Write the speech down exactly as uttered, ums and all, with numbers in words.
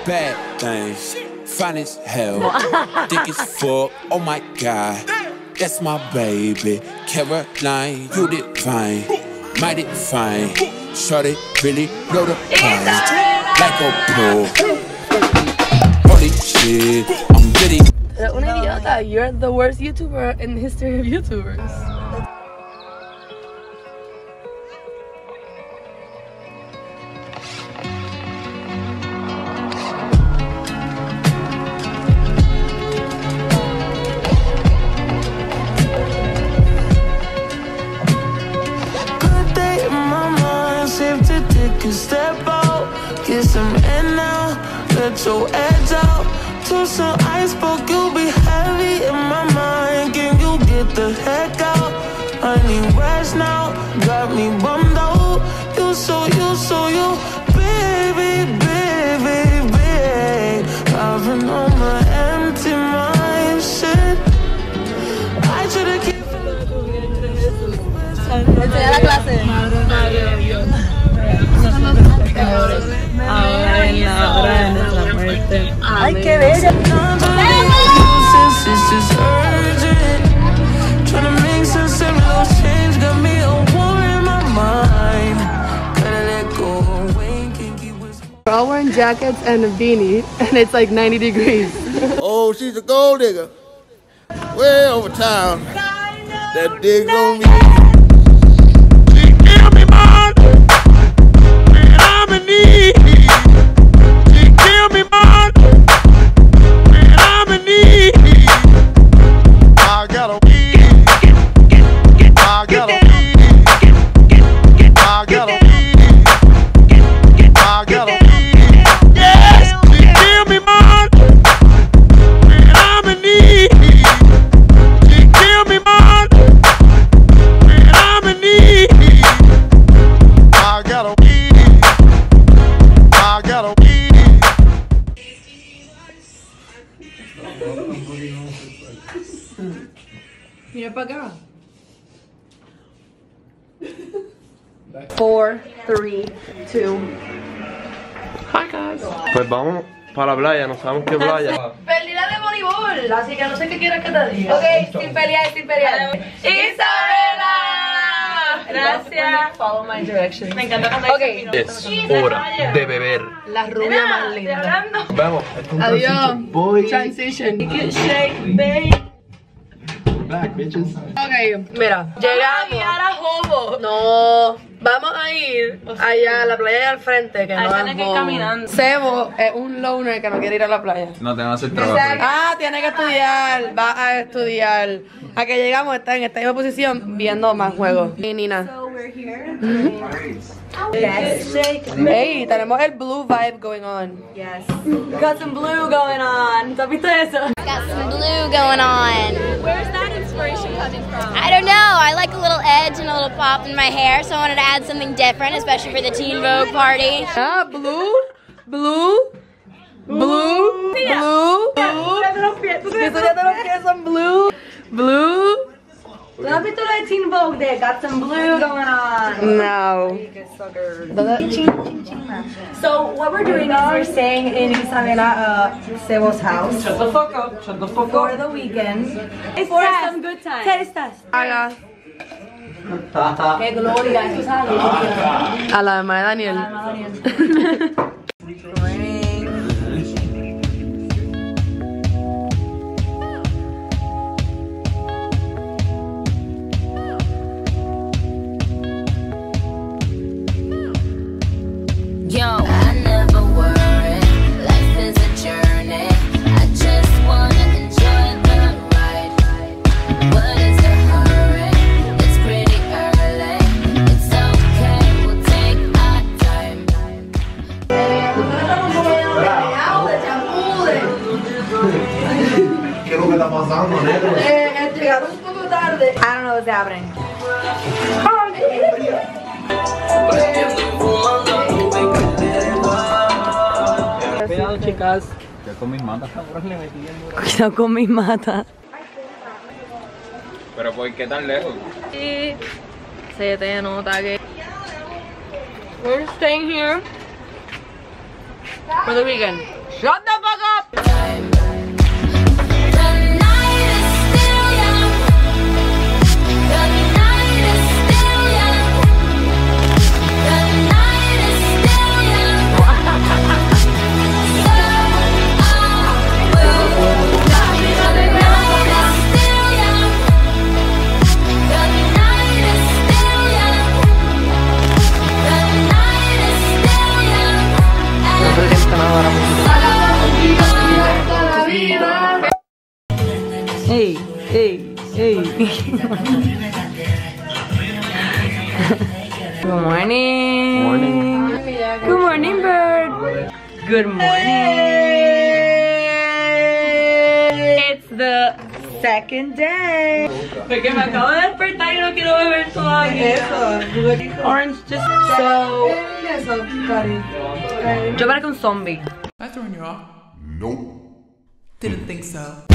bad things, fine as hell, thick as fuck. Oh my God, that's my baby. Caroline, you divine, mighty fine. Shorty really blow the pine like a pro. Holy shit, I'm really. Una idiota, you're the worst YouTuber in the history of YouTubers. Step out, get some air now, let your edge out. To some iceberg, you'll be heavy in my mind. Can you get the heck out? I need rest now, got me bummed out. You so, you so, you, baby, baby, baby. I've been on my empty mind, shit. I should've kept Enseña la clase. Ahora en la hora de nuestra muerte. ¡Ay, qué bella! We're all wearing jackets and a beanie, and it's like ninety degrees. Oh, she's a gold digger. Way over town. That dig on me. She kill me, man. When I'm in need. She kill me, man. When I'm in need. I gotta weed. I gotta weed. I gotta weed. I gotta weed. Yes, she kill me, man. When I'm in need. She kill me, man. When I'm in need. I gotta weed. I gotta weed. Mira para acá. Four, three, two. Hi guys. Pues vamos para la playa, no sabemos qué playa. Perdí la de voleibol, así que no sé qué quieres que te diga. Ok, sin pelear, sin pelear. Isabela. Gracias. Follow my directions. Me encanta cuando Okay. Es hora de beber. La rubia más linda. Vamos. Adiós. Transition. Shake, babe. Back, bitches. Ok, mira, llegamos. No, vamos a ir allá a la playa al frente, que no es caminando. Sebo es un loner que no quiere ir a la playa. No, tengo que hacer trabajo. Ah, tiene que estudiar, va a estudiar. A que llegamos, está en esta misma posición viendo más juegos. Y Nina. So we're here. Yes. Hey, tenemos el blue vibe going on. Yes. Got some blue going on. ¿Tú has visto eso? Got some blue going on. Where's that inspiration coming from? I don't know. I like a little edge and a little pop in my hair, so I wanted to add something different, especially for the Teen Vogue party. Ah, blue, blue, blue, blue, blue. Los pies son blue, blue. ¿Tú has visto la de Teen Vogue de Got some blue going on? No. So what we're doing is we're staying in Isabela, uh, Sebo's house. Shut the fuck up. Shut the fuck up. For the weekend. For some good time. ¿Qué estás? Haga. Qué gloria. Esto es a la gloria. A la mamá de Daniel. A la mamá de Daniel. Yo, I never worry. Life is a journey. I just wanna enjoy the ride. What is the hurry? It's pretty early. It's okay, we'll take our time. ¿Qué es lo que está pasando, negro? Eh, llegaron un poco tarde. I don't know if se abren. Cuidado, chicas. Ya con mis matas. Cuidado con mis matas. Pero ¿por qué tan lejos? Sí, se te nota que we're staying here for the weekend. Shut the fuck up! Hey, hey, hey. Good morning. Morning. Good morning, bird. Good morning. It's the second day. Porque me acabo de despertar y no quiero beber todavía. Orange just so. Yo parezco un zombie. I thrown you off? Nope. Didn't think so.